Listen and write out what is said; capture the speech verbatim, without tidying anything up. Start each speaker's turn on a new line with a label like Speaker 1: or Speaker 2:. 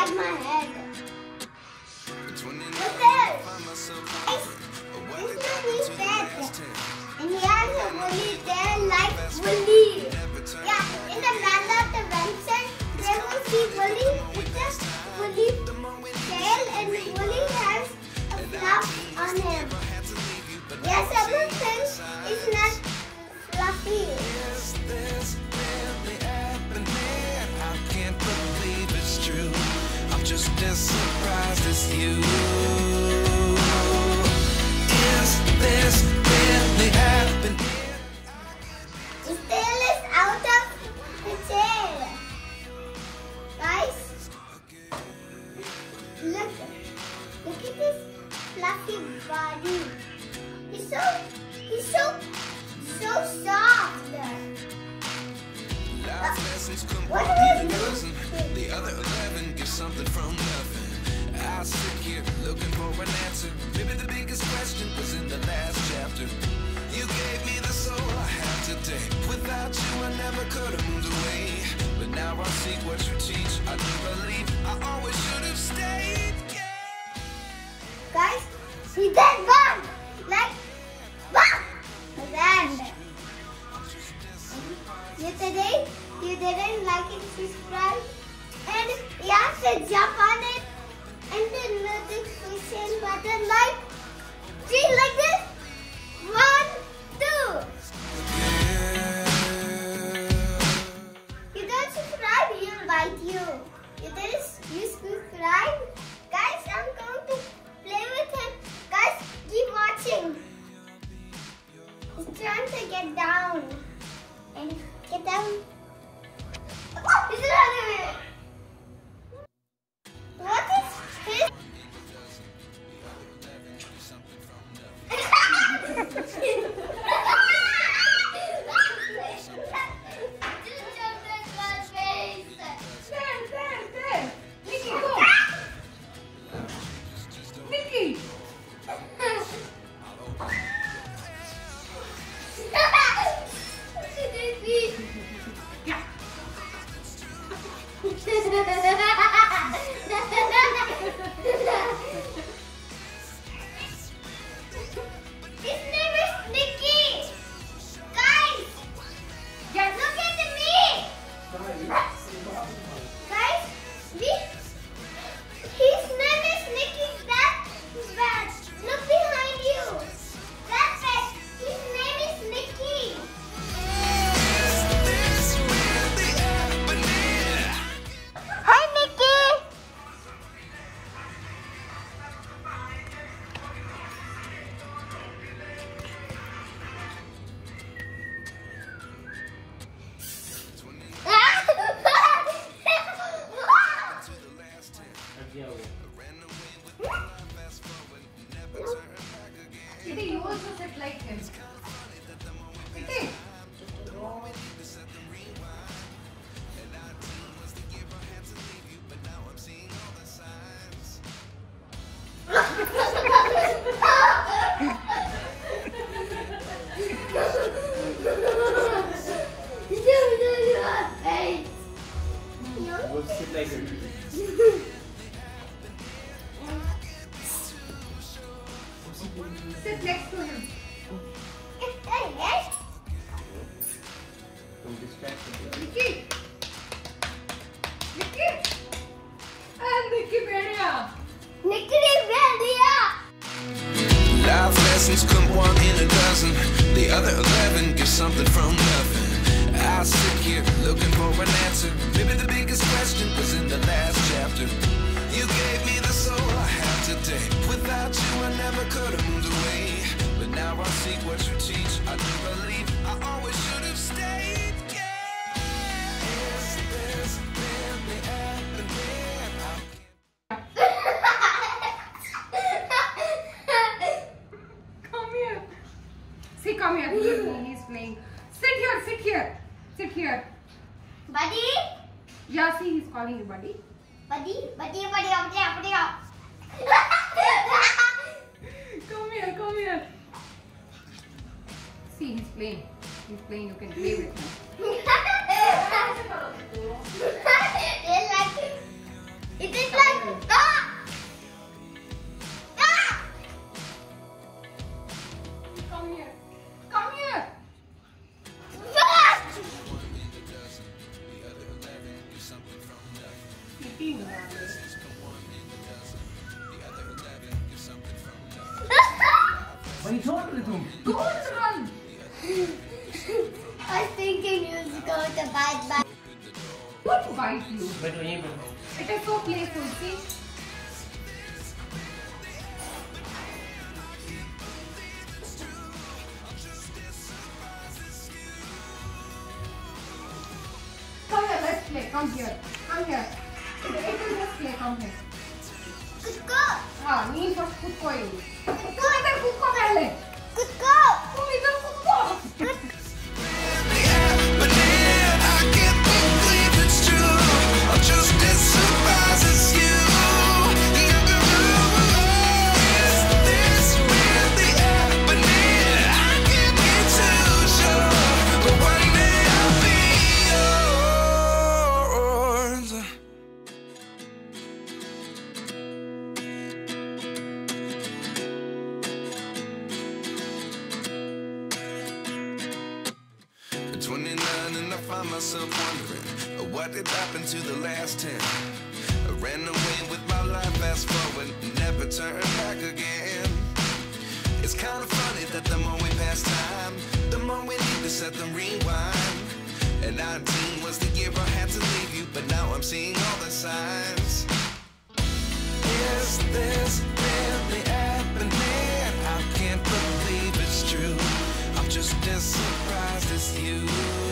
Speaker 1: inside my head. What's this? It's Woolly's bed. And he has a woolly tail like Woolly. Yeah, in the middle of the Vincent, there will see Woolly with just Woolly tail, and Woolly has a fluff on him. Yes, everything is not fluffy.
Speaker 2: I can't believe it's true. I'm just as surprised as you. Is this really happening?
Speaker 1: His tail is out of the tail. Guys, look. Look at this fluffy body. He's so, he's so, so soft.
Speaker 2: Life lessons come
Speaker 1: What
Speaker 2: one
Speaker 1: is
Speaker 2: in a
Speaker 1: this?
Speaker 2: dozen. The other eleven get something from nothing. I sit here looking for an answer. Maybe the biggest question was in the last chapter. You gave me the soul I have today. Without you I never could have moved away. But now I seek what you teach. I do believe I always should have stayed. Yeah.
Speaker 1: Guys, he did one. Like, one. And you today, you didn't like it, subscribe. And you have to jump on it. And the notification button like, see, like this. One, two. You don't subscribe, he'll bite you. You didn't you subscribe? Guys, I'm going to play with him. Guys, keep watching. He's trying to get down. And get down. Oh, he's running. What is his?
Speaker 3: Kitty, you also sit like him. Kitty.
Speaker 4: We'll sit like her.
Speaker 3: Sit next to him.
Speaker 4: Don't distract him.
Speaker 3: Nicky. Nicky. And Nicky Beria.
Speaker 1: Nicky Beria.
Speaker 2: Life lessons come one in a dozen. The other eleven get something from nothing. I sit here looking for an answer. Maybe the biggest question was in the last chapter. You gave me the soul I have today. Without you I never could have moved away. But now I seek what you teach. I do believe I always should have stayed. Yeah. Is this really happening?
Speaker 3: Come here. See, come here. He, he's playing. Sit here, sit here. Sit here.
Speaker 1: Buddy?
Speaker 3: Yeah, see, he's calling you buddy.
Speaker 1: Buddy? Buddy, buddy, buddy, buddy.
Speaker 3: Come here, come here. See, he's playing. He's playing. You can play with him.
Speaker 1: They like it. It is like ah! Ah!
Speaker 3: Come here. Come here.
Speaker 1: Ah!
Speaker 3: Sitting.
Speaker 4: वही छोड़ दे तुम.
Speaker 3: Don't run.
Speaker 1: I was thinking you was going to bite back.
Speaker 3: What bite you?
Speaker 4: बैठो यहीं बैठो.
Speaker 3: It is so playful, see? Come here, let's play. Come here. Come here. It, it will just play. Come here.
Speaker 1: Kusko!
Speaker 3: हाँ, नींद पर खुद को ही. तुम इधर खुद को पहले.
Speaker 1: Kusko!
Speaker 3: तुम इधर खुद को.
Speaker 2: But then I can't believe it's true. I'm just as surprised as you. Is this really happening? I can't be too sure. But one day I'll be yours. twenty-nine and I find myself wondering uh, what did happen to the last ten. I ran away with my life, fast forward, never turn back again. It's kind of funny that the more we pass time, the more we need to set the rewind. And nineteen was the year I had to leave you, but now I'm seeing all the signs. Is this really happening? I can't believe it's true. I'm just as surprised as you.